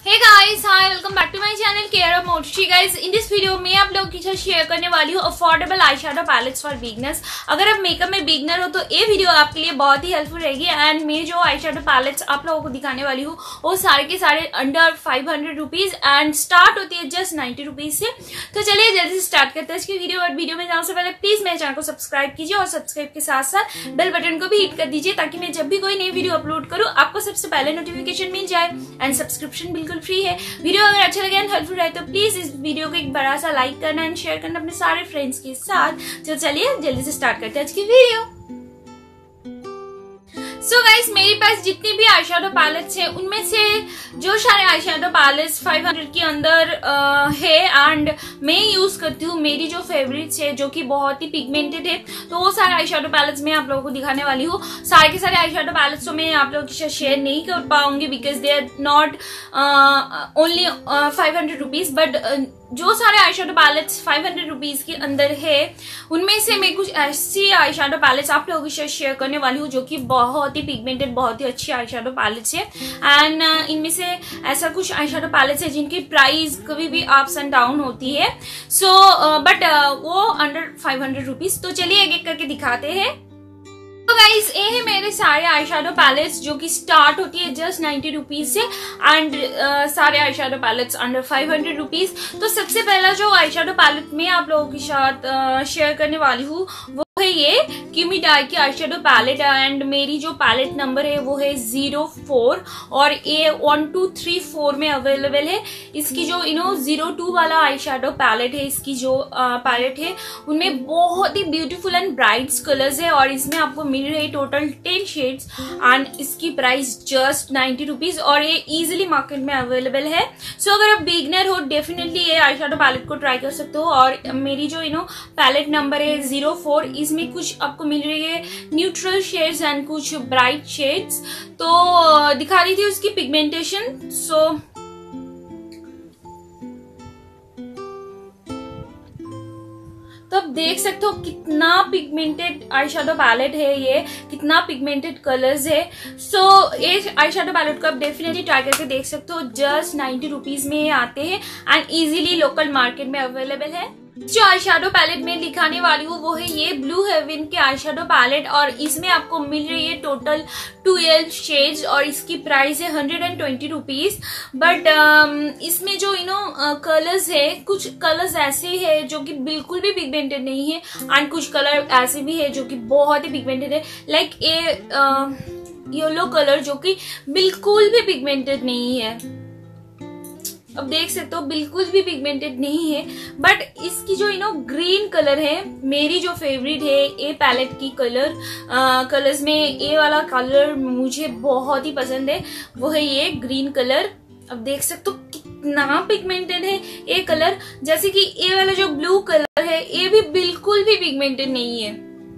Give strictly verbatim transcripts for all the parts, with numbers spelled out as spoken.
Hey guys, hi, welcome back to my channel Care of Mochi guys. In this video मैं आप लोगों के साथ शेयर करने वाली हूँ affordable eye shadow palettes for beginners. अगर आप मेकअप में बिगनर हो तो ये वीडियो आपके लिए बहुत ही हेल्पफुल रहेगी। एंड मैं जो आई शेडो पैलेट्स आप लोगों को दिखाने वाली हूँ वो सारे के सारे under five hundred rupees and start होती है जस्ट नाइन्टी रुपीज से। तो चलिए जल्दी से स्टार्ट करते हैं इसकी वीडियो। और वीडियो में जाने से पहले प्लीज मेरे चैनल को सब्सक्राइब कीजिए और सब्सक्राइब के साथ साथ बेल बटन को भी हिट कर दीजिए ताकि मैं जब भी कोई नई वीडियो अपलोड करूँ आपको सबसे पहले नोटिफिकेशन मिल जाए। एंड सब्सक्रिप्शन बिल्कुल फ्री है। वीडियो अगर अच्छा लगे एंड हेल्पफुल रहे तो प्लीज इस वीडियो को एक बड़ा सा लाइक करना एंड शेयर करना अपने सारे फ्रेंड्स के साथ। तो चलिए जल्दी से स्टार्ट करते हैं आज की वीडियो। सो so गाइस, मेरे पास जितनी भी आई शेडो पैलेट्स है उनमें से जो सारे eye shadow palettes five hundred के अंदर आ, है एंड मैं यूज करती हूँ, मेरी जो फेवरेट्स है जो कि बहुत ही पिगमेंटेड है, तो वो सारे आई शेडो पैलेट्स मैं आप लोगों को दिखाने वाली हूँ। सारे के सारे आई शेडो पैलेट्स तो मैं आप लोगों के साथ शेयर नहीं कर पाऊंगी because they are not only five hundred rupees, but जो सारे eye shadow palettes five hundred rupees के अंदर है उनमें से मैं कुछ ऐसी आई शेडो पैलेट्स आप लोगों के साथ शेयर करने वाली हूँ जो कि बहुत ही पिगमेंटेड बहुत ही अच्छी आई शेडो पैलेट्स है। एंड uh, इनमें से ऐसा कुछ आई शेडो पैलेट्स है जिनकी प्राइस कभी भी अप्स एंड डाउन होती है। सो बट वो अंडर फाइव हंड्रेड रुपीज। तो चलिए एक एक करके दिखाते हैं। तो गाइस, ये है मेरे सारे आई शेडो पैलेट्स जो कि स्टार्ट होती है जस्ट नाइन्टी रुपीज से एंड uh, सारे eye shadow palettes under five hundred rupees. तो सबसे पहला जो आई शेडो पैलेट मैं आप लोगों के साथ शेयर uh, करने वाली हूँ वो है ये क्यूमीडाई की आई शेडो पैलेट एंड मेरी जो पैलेट नंबर है वो है जीरो फोर और ये वन टू थ्री फोर में अवेलेबल है। इसकी जो यू नो जीरो टू वाला आई शेडो पैलेट है, इसकी जो पैलेट uh, है उनमें बहुत ही ब्यूटीफुल एंड ब्राइट कलर्स है और इसमें आपको मिल रही टोटल टेन शेड्स एंड इसकी प्राइस जस्ट नाइन्टी रुपीज और ये इजिली मार्केट में अवेलेबल है। सो so, अगर आप बिगनर हो डेफिनेटली ये आई शेडो पैलेट को ट्राई कर सकते हो। और मेरी जो यू नो पैलेट नंबर है जीरो फोर, इसमें कुछ आपको मिल रही है न्यूट्रल शेड्स एंड कुछ ब्राइट शेड्स। तो दिखा रही थी उसकी पिगमेंटेशन। सो so, तो आप देख सकते हो कितना पिगमेंटेड आई शेडो पैलेट है, ये कितना पिगमेंटेड कलर्स है। सो so, ये आई शेडो पैलेट को आप डेफिनेटली ट्राई करके देख सकते हो। जस्ट नाइन्टी रुपीज में ये आते हैं एंड इजीली लोकल मार्केट में अवेलेबल है। जो आई शेडो पैलेट में दिखाने वाली हूँ वो है ये ब्लू हेवन के आई शेडो पैलेट और इसमें आपको मिल रही है टोटल ट्वेल्व शेड्स और इसकी प्राइस है hundred and twenty rupees. But इसमें जो यू नो कलर्स है, कुछ कलर्स ऐसे है जो कि बिल्कुल भी पिगमेंटेड नहीं है एंड कुछ कलर ऐसे भी है जो कि बहुत ही पिगमेंटेड है। लाइक ए येलो कलर जो कि बिल्कुल भी पिगमेंटेड नहीं है। अब देख सकते हो बिल्कुल भी पिगमेंटेड नहीं है। बट इसकी जो यू नो ग्रीन कलर है, मेरी जो फेवरेट है ये पैलेट की कलर कलर्स में ये वाला कलर मुझे बहुत ही पसंद है, वो है ये ग्रीन कलर। अब देख सकते हो कितना पिगमेंटेड है ये कलर। जैसे कि ये वाला जो ब्लू कलर है ये भी बिल्कुल भी पिगमेंटेड नहीं है,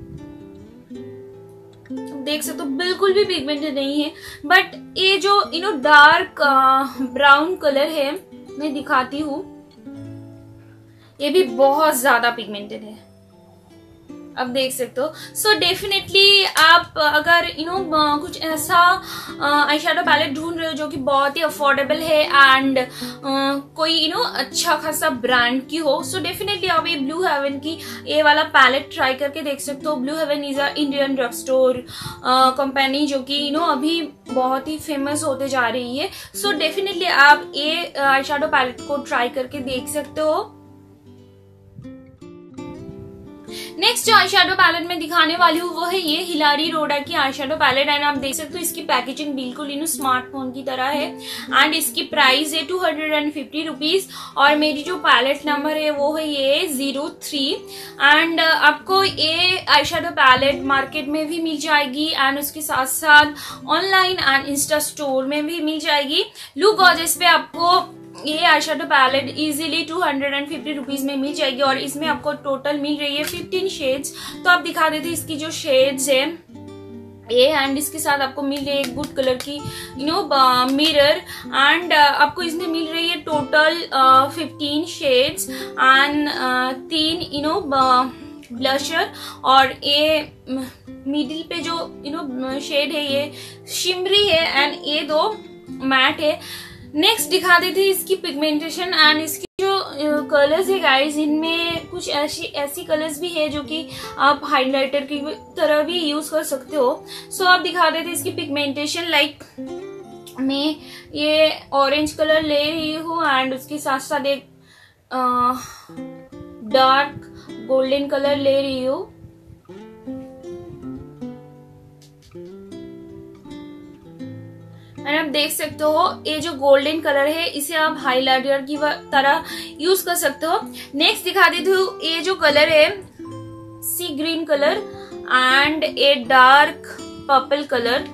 देख सकते हो बिल्कुल भी पिगमेंटेड नहीं है। बट ये जो you know dark brown colour है मैं दिखाती हूँ, ये भी बहुत ज्यादा पिगमेंटेड है, अब देख सकते हो। सो डेफिनेटली आप अगर यू नो कुछ ऐसा आई शेडो पैलेट ढूंढ रहे हो जो कि बहुत ही अफोर्डेबल है एंड कोई यू नो अच्छा खासा ब्रांड की हो, सो डेफिनेटली आप ये ब्लू हेवन की ये वाला पैलेट ट्राई करके देख सकते हो। Blue Heaven is a Indian drug store company जो कि यू नो अभी बहुत ही फेमस होते जा रही है। सो डेफिनेटली आप ये आई शेडो पैलेट को ट्राई करके देख सकते हो। नेक्स्ट जो आई शेडो पैलेट में दिखाने वाली हूँ वो है ये हिलारी रोडा की आई शेडो पैलेट एंड आप देख सकते हो इसकी पैकेजिंग बिल्कुल यू नो स्मार्टफोन की तरह है एंड इसकी प्राइस है two hundred and fifty rupees और मेरी जो पैलेट नंबर है वो है ये जीरो थ्री। एंड आपको ये आई शेडो पैलेट मार्केट में भी मिल जाएगी एंड उसके साथ साथ ऑनलाइन एंड इंस्टा स्टोर में भी मिल जाएगी। लुक गॉर्जियस पे आपको ये eye shadow palette easily two hundred and fifty rupees में मिल जाएगी और इसमें आपको टोटल मिल रही है फिफ्टीन शेड्स। तो आप दिखा देते इसकी जो शेड्स है ये एंड इसके साथ आपको मिल रही है एक गुड कलर की यू नो मिरर एंड आपको इसमें मिल रही है टोटल फिफ्टीन शेड्स एंड तीन यू नो ब्लशर और ये मिडिल पे जो यू नो शेड है ये शिमरी है एंड ये दो मैट है। नेक्स्ट दिखा देते हैं इसकी पिगमेंटेशन एंड इसकी जो कलर्स है गाइस, इनमें कुछ ऐसी ऐसी कलर्स भी है जो कि आप हाइलाइटर की तरह भी यूज कर सकते हो। सो so, आप दिखा देते हैं इसकी पिगमेंटेशन। लाइक मैं ये ऑरेंज कलर ले रही हूँ एंड उसके साथ साथ एक डार्क गोल्डन कलर ले रही हूँ। एंड आप देख सकते हो ये जो गोल्डन कलर है इसे आप हाइलाइटर की तरह यूज कर सकते हो। नेक्स्ट दिखा देती हूँ ये जो कलर है sea green colour and a dark purple colour.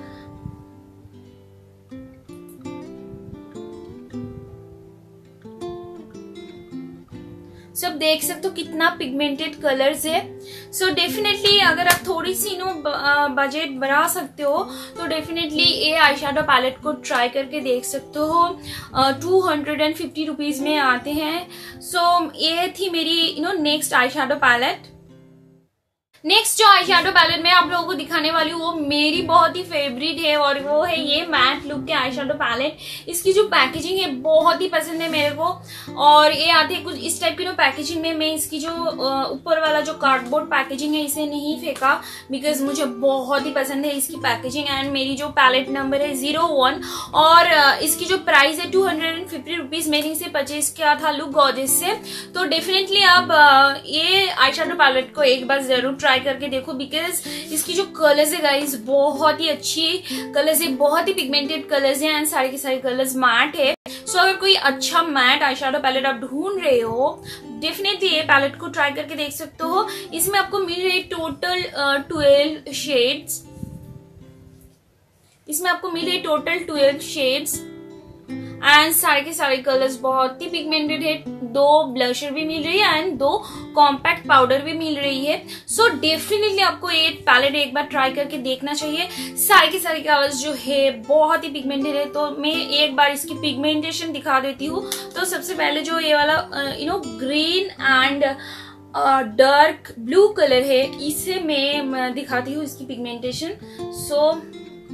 सब देख सकते हो कितना पिगमेंटेड कलर्स है। सो so डेफिनेटली अगर आप थोड़ी सी नो बजट बढ़ा सकते हो तो डेफिनेटली ये आई शेडो पैलेट को ट्राई करके देख सकते हो। Two hundred and fifty rupees में आते हैं। सो so, ये थी मेरी you know next eye shadow palette. Next जो आई शेडो पैलेट मैं आप लोगों को दिखाने वाली हूँ वो मेरी बहुत ही फेवरेट है और वो है ये मैट लुक के आई शेडो पैलेट। इसकी जो पैकेजिंग है बहुत ही पसंद है मेरे को और ये आते हैं कुछ इस टाइप की नो पैकेजिंग में। मैं इसकी जो ऊपर वाला जो कार्डबोर्ड पैकेजिंग है इसे नहीं फेंका बिकॉज मुझे बहुत ही पसंद है इसकी पैकेजिंग। एंड मेरी जो पैलेट नंबर है जीरो वन और इसकी जो प्राइस है two hundred and fifty rupees मैंने इसे परचेज किया था लुक गॉर्जियस से। तो डेफिनेटली आप ये आई शेडो पैलेट को एक बार जरूर ट्राई करके देखो बिकॉज इसकी जो कलर्स है गाइस बहुत ही अच्छी कलर्स है, बहुत ही पिगमेंटेड कलर्स है एंड सारे के सारे कलर्स मैट है। सो so, अगर कोई अच्छा मैट आई शेडो पैलेट आप ढूंढ रहे हो डेफिनेटली ये पैलेट को ट्राई करके देख सकते हो। इसमें आपको मिल रही टोटल ट्वेल्व शेड्स। इसमें आपको मिल रही टोटल ट्वेल्व शेड्स एंड सारे के सारे कलर्स बहुत ही पिगमेंटेड है। दो ब्लशर भी मिल रही है एंड दो कॉम्पैक्ट पाउडर भी मिल रही है। सो so, डेफिनेटली आपको ये पैलेट एक बार ट्राई करके देखना चाहिए। सारे के सारे कलर्स जो है बहुत ही पिगमेंटेड है। तो मैं एक बार इसकी पिगमेंटेशन दिखा देती हूँ। तो सबसे पहले जो ये वाला you know green and dark blue colour है इसे मैं दिखाती हूँ इसकी पिगमेंटेशन। सो so,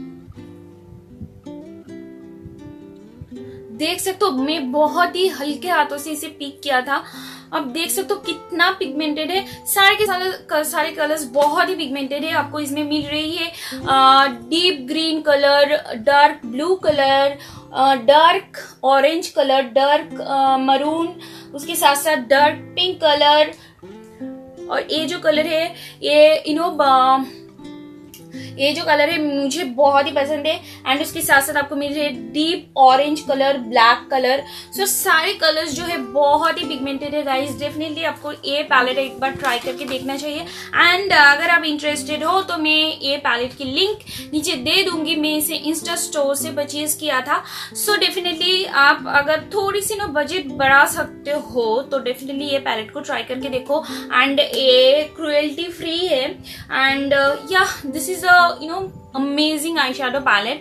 देख सकते हो मैं बहुत ही हल्के हाथों से इसे पिक किया था। अब देख सकते हो कितना पिगमेंटेड है। सारे के सारे सारे कलर्स बहुत ही पिगमेंटेड है। आपको इसमें मिल रही है deep green colour, dark blue colour, dark orange colour, dark maroon, उसके साथ साथ डार्क पिंक कलर और ये जो कलर है ये यू नो ये जो कलर है मुझे बहुत ही पसंद है एंड उसके साथ साथ आपको मिल रही है deep orange colour, black colour. So सारे कलर्स जो है बहुत ही पिगमेंटेड है गाइस। डेफिनेटली आपको ये पैलेट एक बार ट्राई करके देखना चाहिए एंड अगर आप इंटरेस्टेड हो तो मैं ये पैलेट की लिंक नीचे दे दूंगी। मैं इसे इंस्टा स्टोर से परचेज किया था। सो so डेफिनेटली आप अगर थोड़ी सी ना बजट बढ़ा सकते हो तो डेफिनेटली ये पैलेट को ट्राई करके देखो एंड ये क्रुएल्टी फ्री है एंड या this is a you know amazing eyeshadow palette।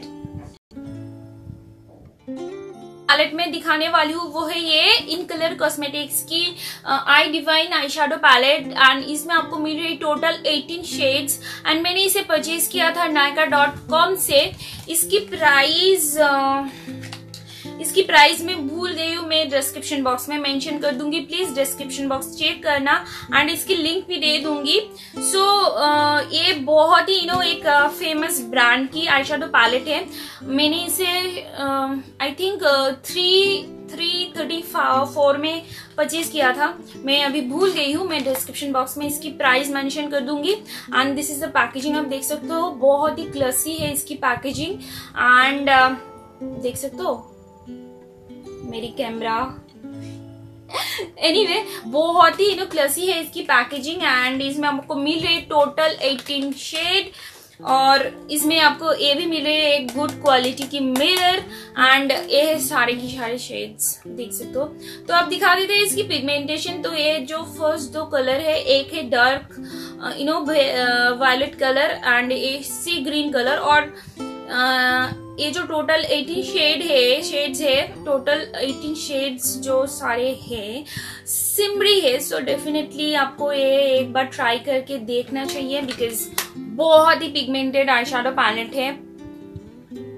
Palette में दिखाने वाली हूँ वो है ये इनकलर कॉस्मेटिक्स की eye divine eye shadow palette and इसमें आपको मिल रही टोटल एटीन शेड्स एंड मैंने इसे परचेज किया था नायका डॉट कॉम से। इसकी प्राइस इसकी प्राइस मैं भूल गई हूँ, मैं डिस्क्रिप्शन बॉक्स में मेंशन कर दूंगी। प्लीज डिस्क्रिप्शन बॉक्स चेक करना एंड इसकी लिंक भी दे दूंगी। सो so, uh, ये बहुत ही यू नो एक फेमस uh, ब्रांड की आई शेडो पैलेट है। मैंने इसे I think three three thirty four में परचेज किया था। मैं अभी भूल गई हूँ, मैं डिस्क्रिप्शन बॉक्स में इसकी प्राइस मेंशन कर दूंगी and this is the packaging. आप देख सकते हो बहुत ही क्लासी है इसकी पैकेजिंग एंड uh, देख सकते हो मेरी कैमरा एनीवे anyway, बहुत ही यू नो क्लासी है इसकी पैकेजिंग एंड इसमें आपको मिल रही टोटल एटीन शेड और इसमें आपको ये भी मिले एक गुड क्वालिटी की मिरर एंड ये सारे की सारे शेड्स देख सकते हो। तो आप दिखा देते हैं इसकी पिगमेंटेशन। तो ये जो फर्स्ट दो कलर है एक है dark you know violet colour and a sea green colour और uh, ये जो टोटल एटीन शेड है शेड्स है टोटल एटीन शेड्स जो सारे हैं सिमरी है। सो डेफिनेटली आपको ये एक बार ट्राई करके देखना चाहिए बिकॉज बहुत ही पिगमेंटेड आई शेडो पैलेट है।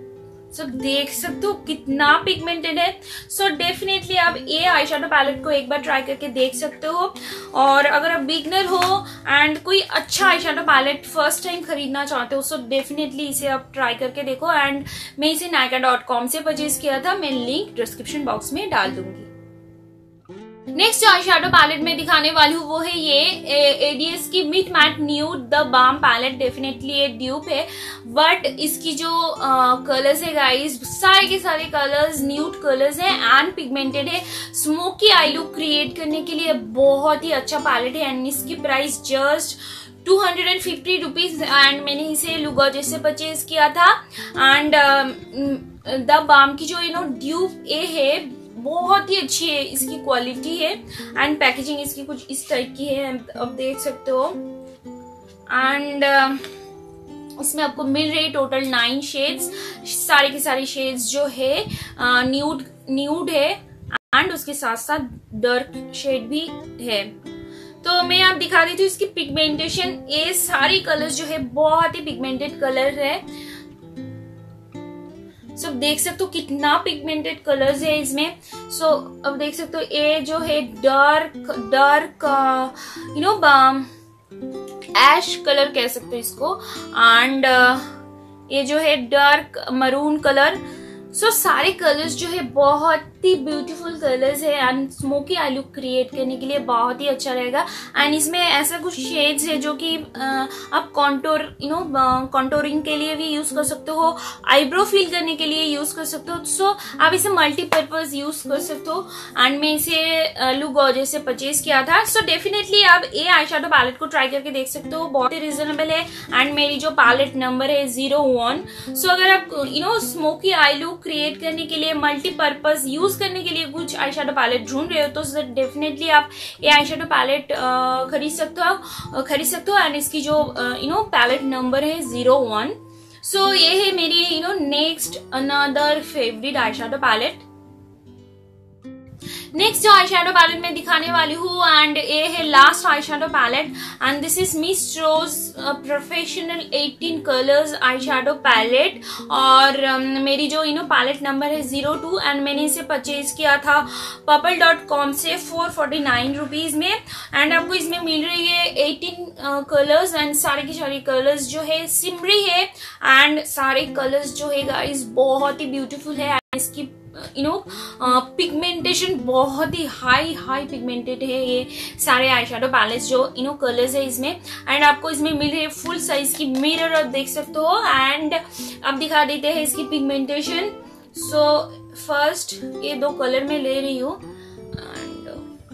सो so, देख सकते हो कितना पिगमेंटेड है। सो so, डेफिनेटली आप ये आई शेडो पैलेट को एक बार ट्राई करके देख सकते हो। और अगर आप बिगनर हो एंड कोई अच्छा eye shadow palette first time खरीदना चाहते हो, सो so डेफिनेटली इसे आप ट्राई करके देखो। एंड मैं इसे नायका डॉट कॉम से परचेज किया था, मैं लिंक डिस्क्रिप्शन बॉक्स में डाल दूंगी। नेक्स्ट जो आई शेडो पैलेट में दिखाने वाली हूँ वो है ये एडीएस की मिट matte nude the balm palette. Definitely ये ड्यूप है, बट इसकी जो कलर्स है गाइस, सारे के सारे कलर्स न्यूड कलर्स है एंड पिगमेंटेड है। स्मोकी आई लुक क्रिएट करने के लिए बहुत ही अच्छा पैलेट है एंड इसकी price just two hundred fifty rupees and मैंने इसे लुगोजे से परचेज किया था। एंड द बाम की जो यू नो ड्यूप ए है बहुत ही अच्छी है, इसकी क्वालिटी है एंड पैकेजिंग इसकी कुछ इस टाइप की है, आप देख सकते हो। एंड uh, इसमें आपको मिल रही टोटल नाइन शेड्स, सारे के सारे शेड्स जो है न्यूड न्यूड है एंड उसके साथ साथ डार्क शेड भी है। तो मैं आप दिखा देती हूँ इसकी पिगमेंटेशन। ये सारे कलर्स जो है बहुत ही पिगमेंटेड कलर है। सो so, देख सकते हो कितना पिगमेंटेड कलर्स है इसमें। सो so, अब देख सकते हो ये जो है dark dark you know ash colour कह सकते हो इसको, एंड uh, ये जो है dark maroon colour. So so, सारे कलर्स जो है बहुत ही ब्यूटीफुल कलर्स है and smoky eye look create करने के लिए बहुत ही अच्छा रहेगा। एंड इसमें ऐसा कुछ शेड्स है जो कि आप कॉन्टोर यू नो कॉन्टोरिंग के लिए भी यूज कर सकते हो, आईब्रो फिल करने के लिए यूज कर सकते हो। सो so, आप इसे मल्टीपर्पज यूज कर सकते हो एंड मैं इसे लुगोजे से परचेज किया था। सो so, डेफिनेटली आप ये आई शेडो पैलेट को ट्राई करके देख सकते हो, बहुत ही रिजनेबल है एंड मेरी जो पैलेट नंबर है जीरो वन। सो अगर आप you know smoky eye look create करने के लिए मल्टीपर्पज यूज करने के लिए कुछ आई शेडो पैलेट ढूंढ रहे हो तो डेफिनेटली आप ये आई शेडो पैलेट खरीद सकते हो खरीद सकते हो एंड इसकी जो यू नो पैलेट नंबर है जीरो वन। सो ये है मेरी you know next another favourite eye shadow palette. Next जो आई शेडो पैलेट में दिखाने वाली हूँ एंड ये है last eye shadow palette and this is Miss Rose professional eighteen colours eye shadow palette. और um, मेरी जो यू नो पैलेट नंबर है जीरो टू एंड मैंने इसे परचेज किया था पर्पल डॉट कॉम से फोर फोर्टी नाइन रुपीज में। एंड आपको इसमें मिल रही है एटीन कलर्स एंड सारे के सारे कलर्स जो है सिमरी है एंड सारे कलर्स जो है गाइस बहुत ही ब्यूटीफुल है। इसकी यू नो पिगमेंटेशन बहुत ही हाई हाई पिगमेंटेड है ये सारे आई शेडो पैलेट्स जो यू नो कलर्स है इसमें। एंड आपको इसमें मिल रही है फुल साइज की मिरर, आप देख सकते हो एंड अब दिखा देते हैं इसकी पिगमेंटेशन। सो फर्स्ट ये दो कलर में ले रही हूँ एंड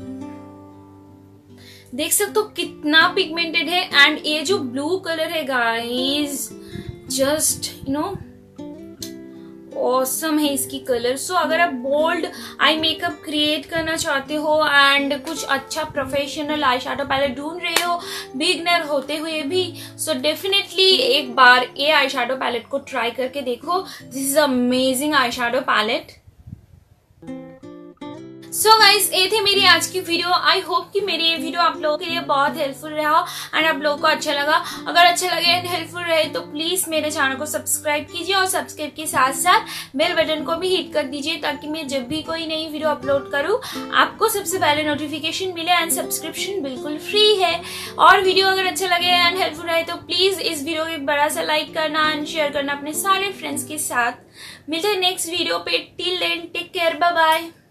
देख सकते हो कितना पिगमेंटेड है एंड ये जो ब्लू कलर है guys just you know awesome है इसकी कलर। सो so, अगर आप बोल्ड आई मेकअप क्रिएट करना चाहते हो एंड कुछ अच्छा प्रोफेशनल आई शेडो पैलेट ढूंढ रहे हो बिगनर होते हुए भी, सो so डेफिनेटली एक बार ये आई शेडो पैलेट को ट्राई करके देखो। This is amazing eye shadow palette. So guys ये थी मेरी आज की वीडियो। आई होप कि मेरी ये वीडियो आप लोगों के लिए बहुत हेल्पफुल रहा एंड आप लोगों को अच्छा लगा। अगर अच्छा लगे एंड हेल्पफुल रहे तो प्लीज मेरे चैनल को सब्सक्राइब कीजिए और सब्सक्राइब के साथ साथ बेल बटन को भी हिट कर दीजिए ताकि मैं जब भी कोई नई वीडियो अपलोड करूँ आपको सबसे पहले नोटिफिकेशन मिले एंड सब्सक्रिप्शन बिल्कुल फ्री है। और वीडियो अगर अच्छा लगे एंड हेल्पफुल रहे तो प्लीज इस वीडियो को एक बड़ा सा लाइक करना एंड शेयर करना अपने सारे फ्रेंड्स के साथ। मिलते हैं नेक्स्ट वीडियो पे। Till then take care, bye bye.